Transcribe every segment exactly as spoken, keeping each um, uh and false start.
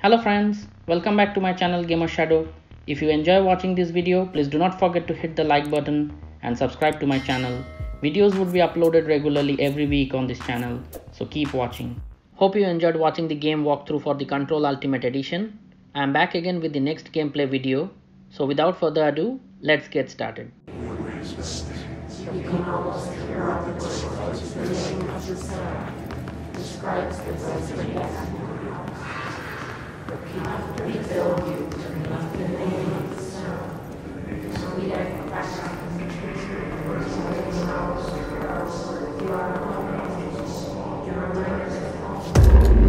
Hello friends, welcome back to my channel GamerzShadow. If you enjoy watching this video, please do not forget to hit the like button and subscribe to my channel. Videos would be uploaded regularly every week on this channel, so keep watching. Hope you enjoyed watching the game walkthrough for the Control Ultimate Edition. I am back again with the next gameplay video, so without further ado, let's get started. You can almost hear all the voices the name of the sound describes the resurrection. Repeat, rebuild you to repeat the name of the sound. So we have back in the future, you are alone. You are miners at home.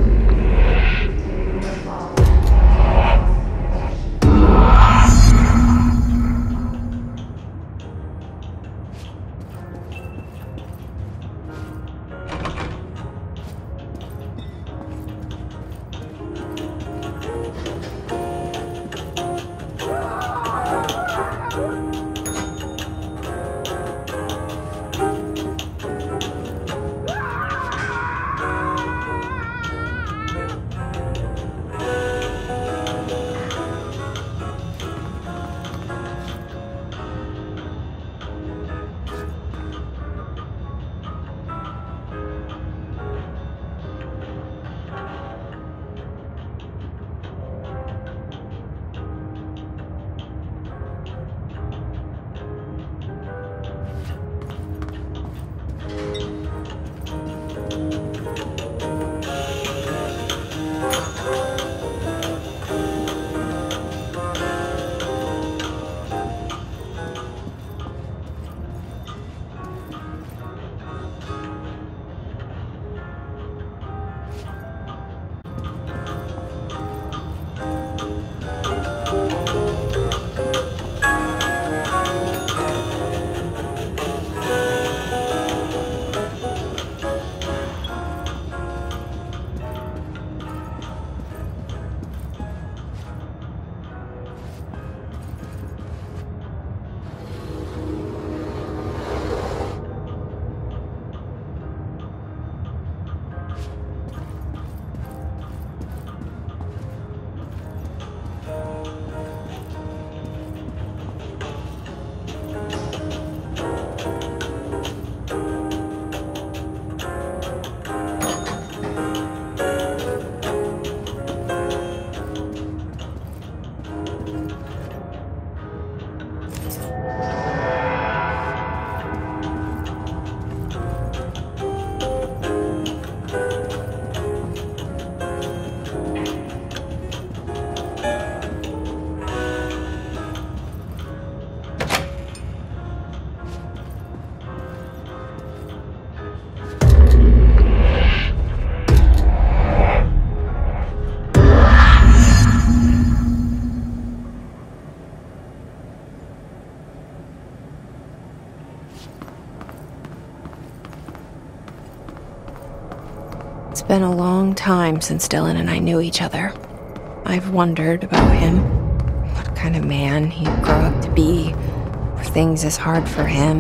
It's been a long time since Dylan and I knew each other. I've wondered about him, what kind of man he'd grow up to be, were things as hard for him.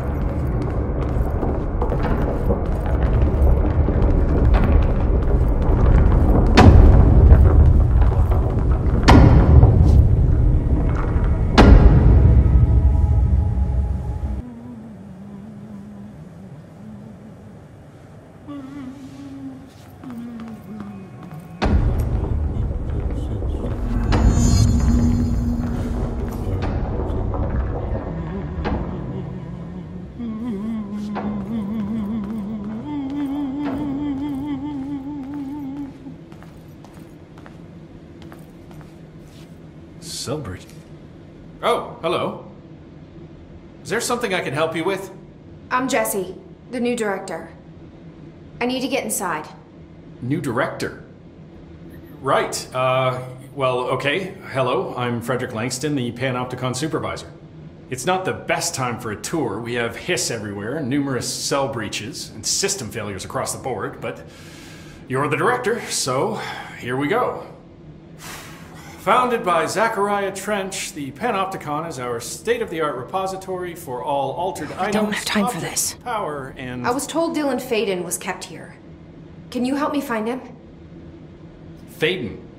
Selbridge. Oh, hello. Is there something I can help you with? I'm Jesse, the new director. I need to get inside. New director? Right. Uh, well, okay. Hello, I'm Frederick Langston, the Panopticon supervisor. It's not the best time for a tour. We have hiss everywhere, numerous cell breaches, and system failures across the board, but you're the director, so here we go. Founded by Zachariah Trench, the Panopticon is our state-of-the-art repository for all altered I items, don't have time for objects, this. power, and... I was told Dylan Faden was kept here. Can you help me find him? Faden.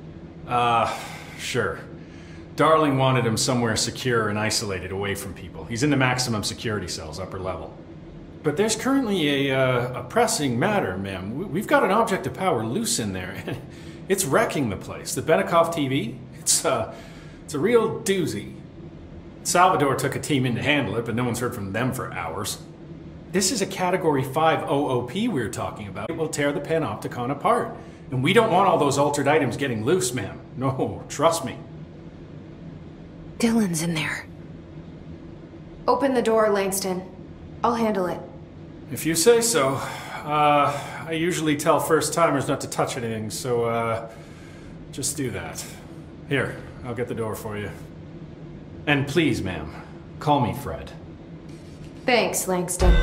Uh, sure. Darling wanted him somewhere secure and isolated away from people. He's in the maximum security cells, upper level. But there's currently a, uh, a pressing matter, ma'am. We've got an object of power loose in there. It's wrecking the place. The Benikoff T V, it's, uh, it's a real doozy. Salvador took a team in to handle it, but no one's heard from them for hours. This is a Category five O O P we're talking about. It will tear the Panopticon apart. And we don't want all those altered items getting loose, ma'am. No, trust me. Dylan's in there. Open the door, Langston. I'll handle it. If you say so. Uh, I usually tell first-timers not to touch anything, so, uh, just do that. Here, I'll get the door for you. And please, ma'am, call me Fred. Thanks, Langston.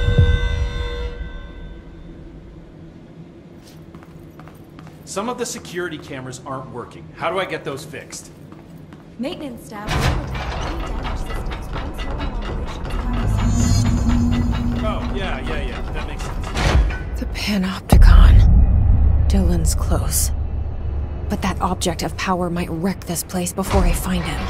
Some of the security cameras aren't working. How do I get those fixed? Maintenance staff will detect any damage systems once no anomalies. Oh, yeah, yeah, yeah. That makes sense. The Panopticon. Dylan's close. But that object of power might wreck this place before I find him.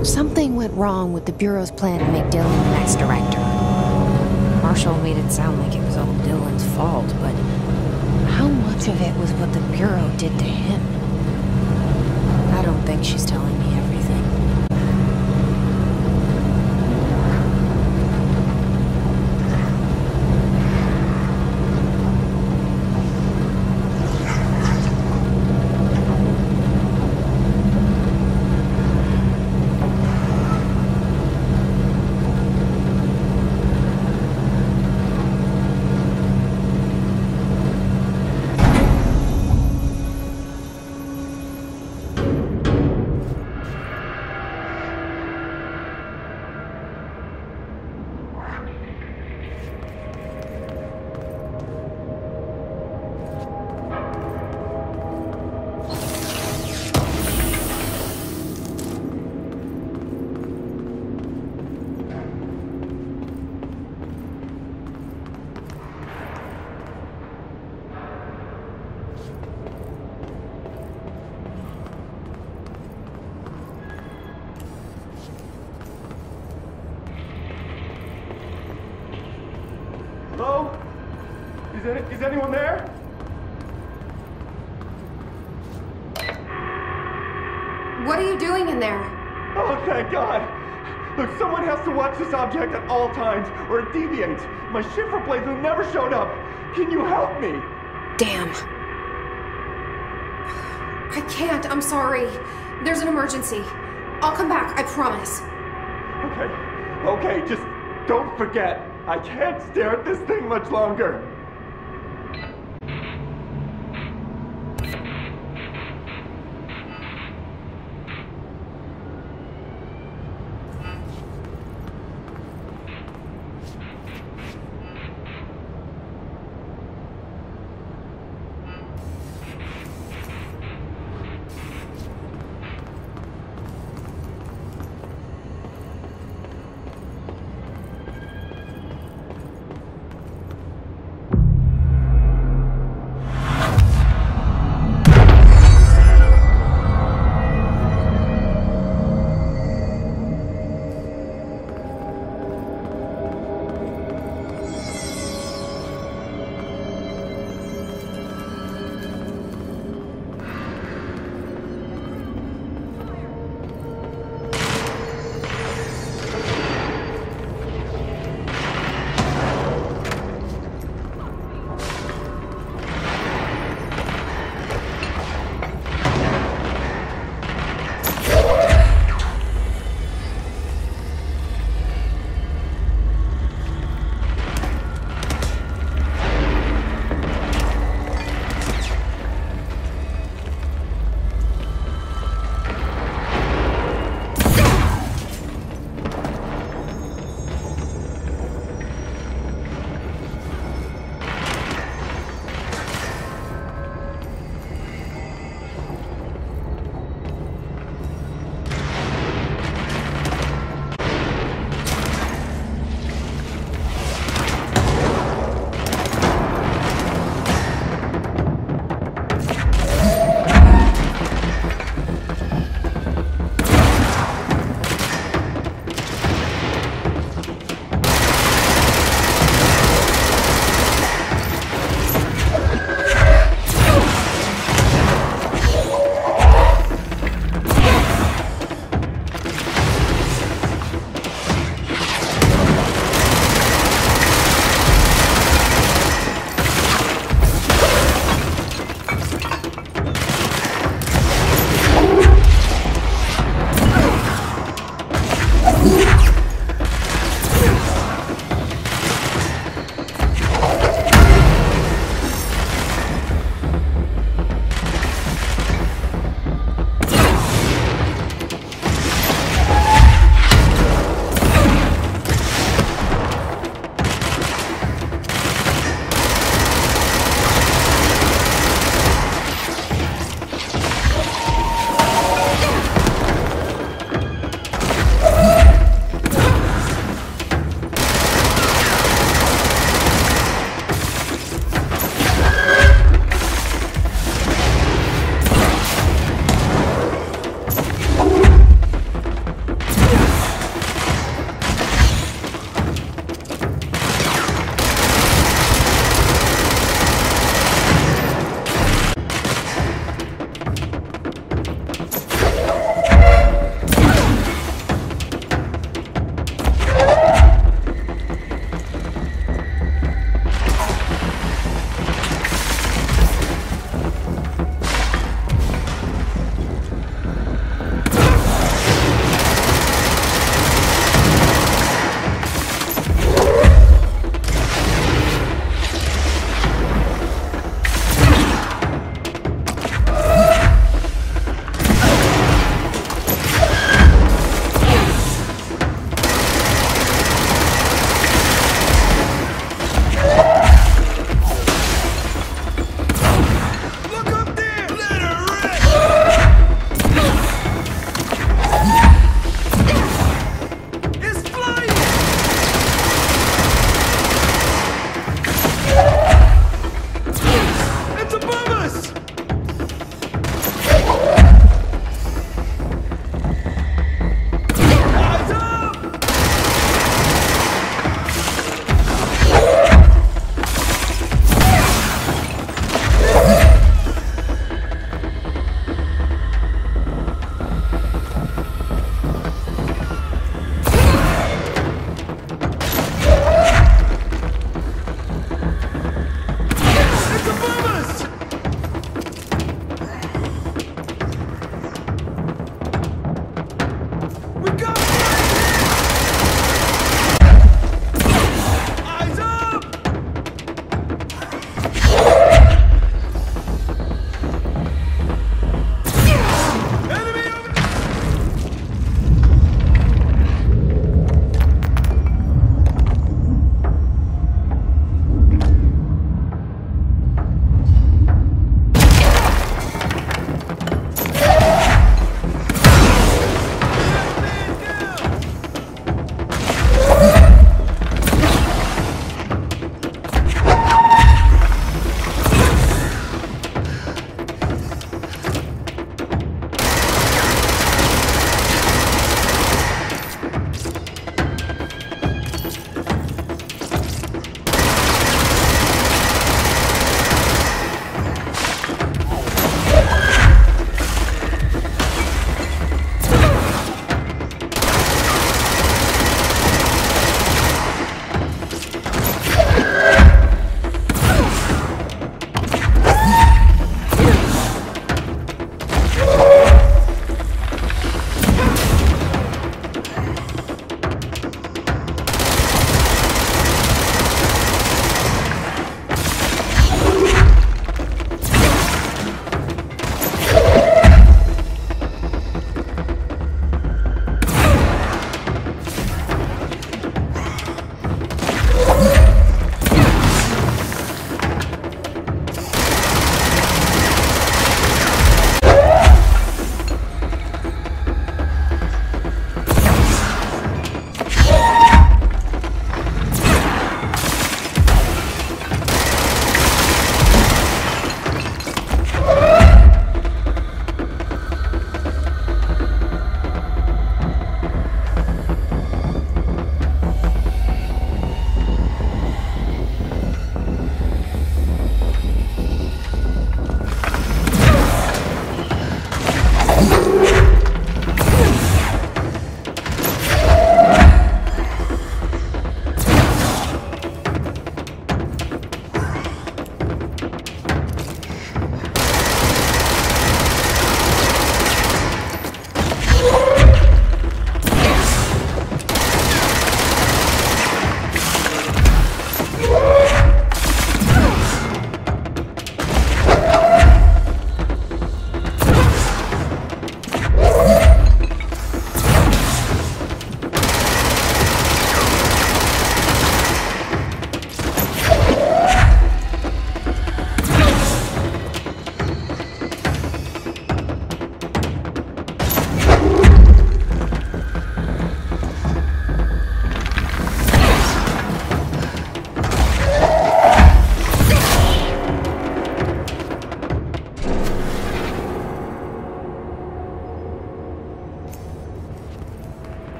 Something went wrong with the Bureau's plan to make Dylan the next director. Marshall made it sound like it was all Dylan's fault, but how much of it was what the Bureau did to him? I don't think she's telling me everything. Hello? Is, any, is anyone there? What are you doing in there? Oh, thank God! Look, someone has to watch this object at all times, or it deviates. My shift replacement never showed up. Can you help me? Damn. I can't, I'm sorry. There's an emergency. I'll come back, I promise. Okay, okay, just don't forget. I can't stare at this thing much longer.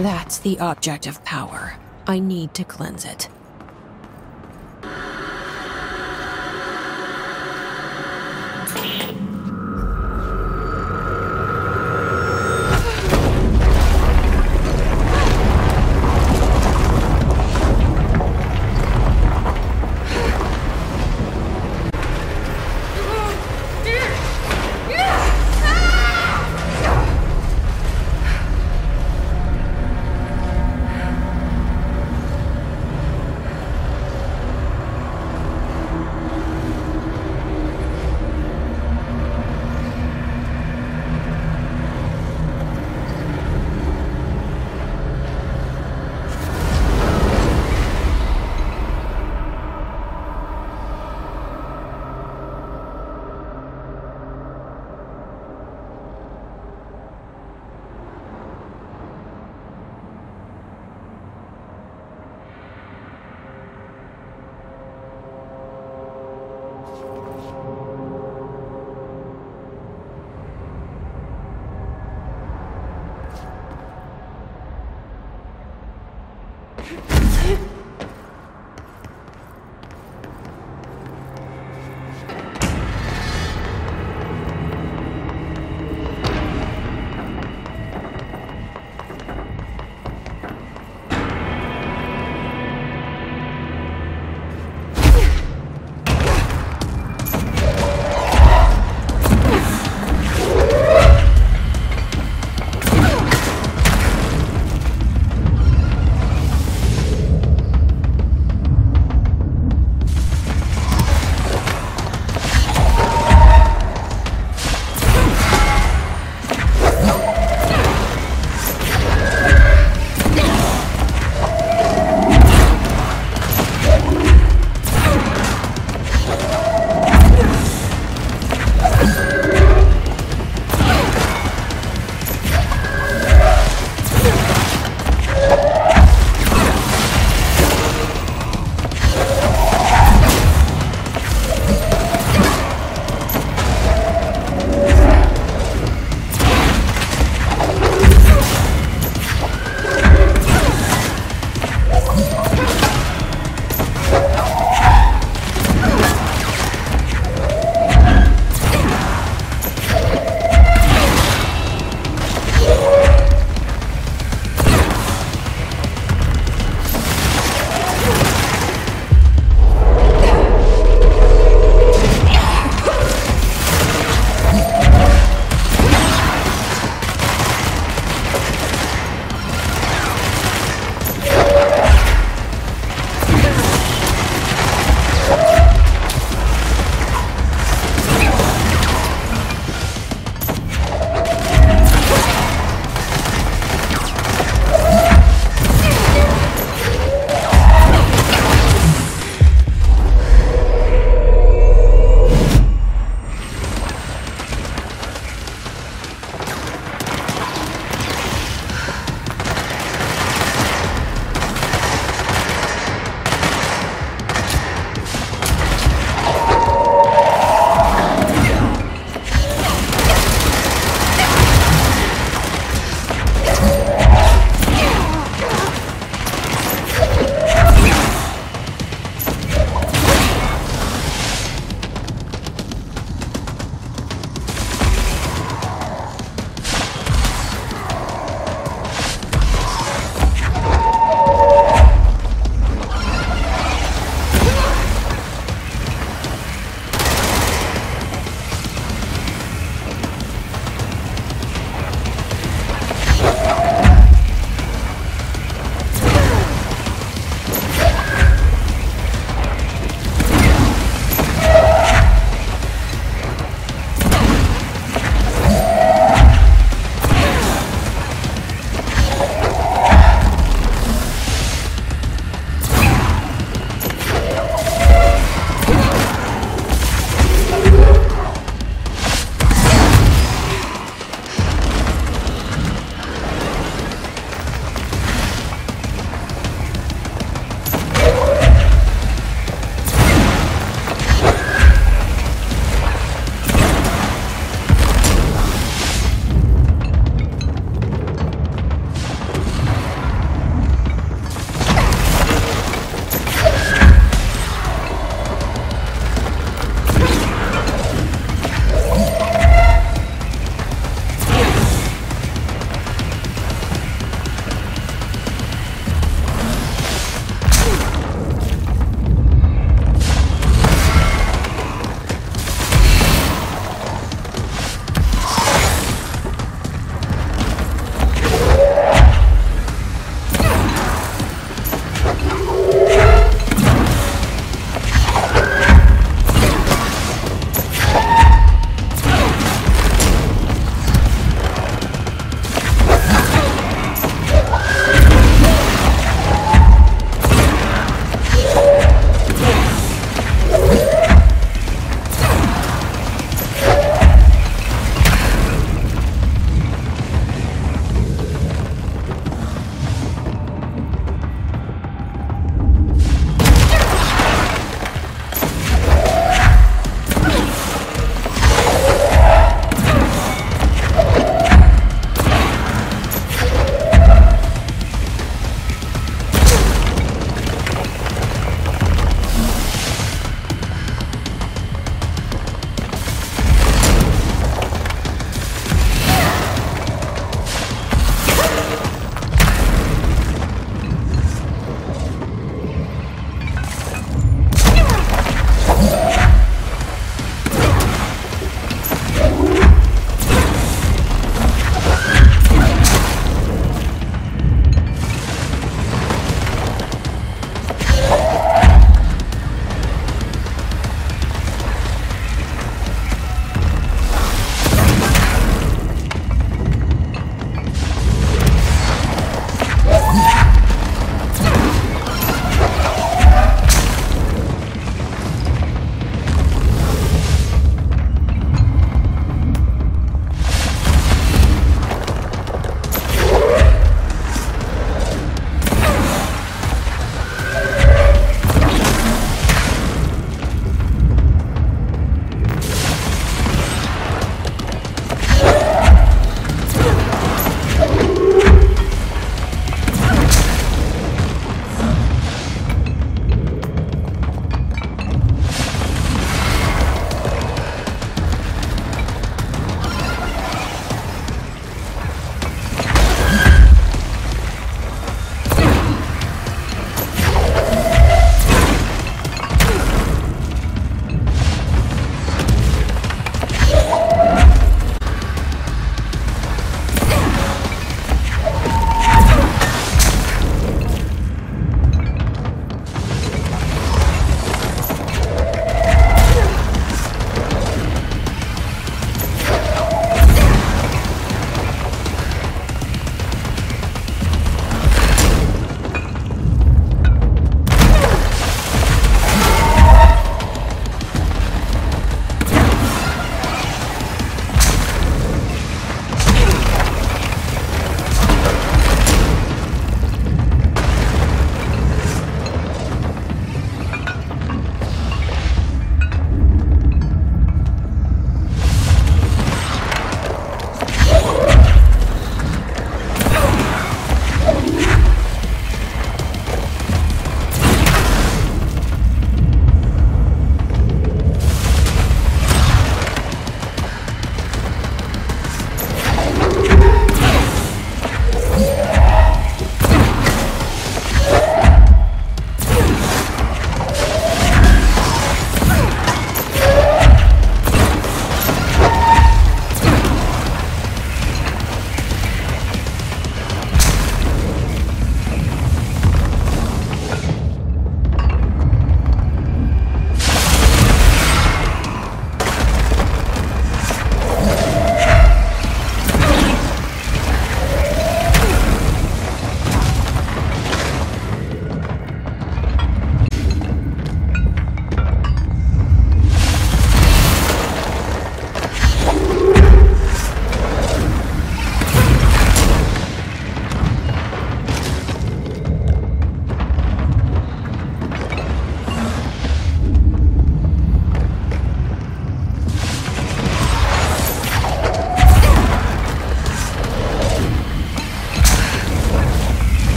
That's the object of power. I need to cleanse it.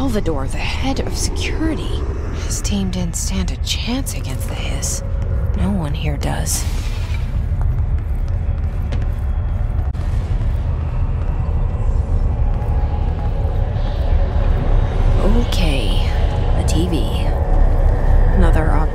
Salvador, the head of security. His team didn't stand a chance against the Hiss. No one here does. Okay, a T V. Another op-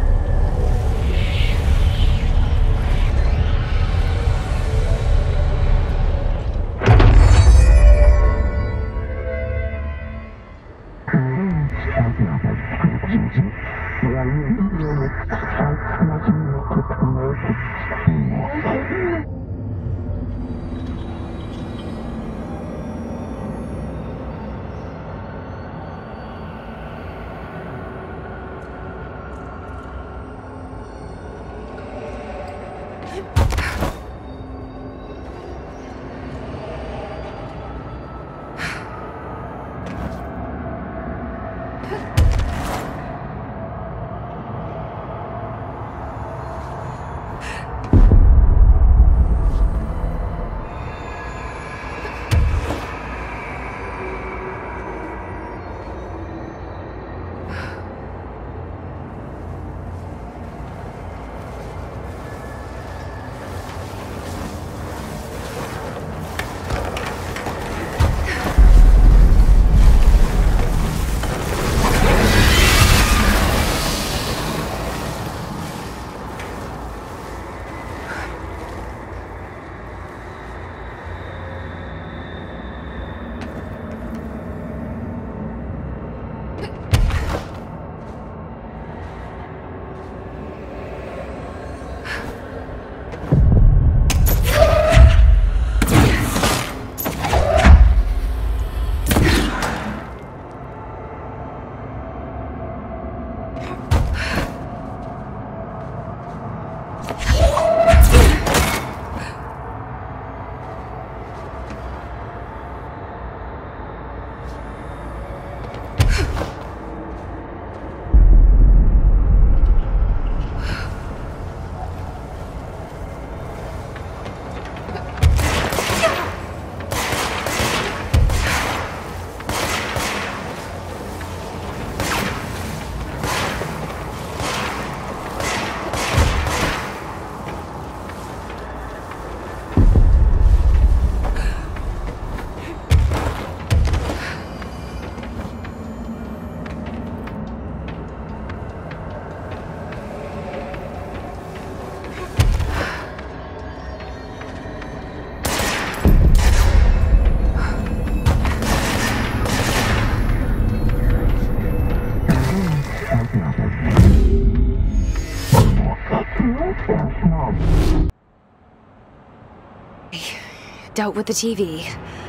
Dealt with the T V.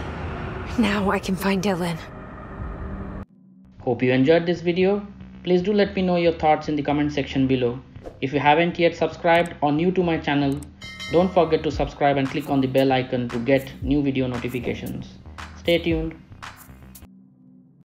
Now I can find Dylan. Hope you enjoyed this video. Please do let me know your thoughts in the comment section below. If you haven't yet subscribed or new to my channel, don't forget to subscribe and click on the bell icon to get new video notifications. Stay tuned.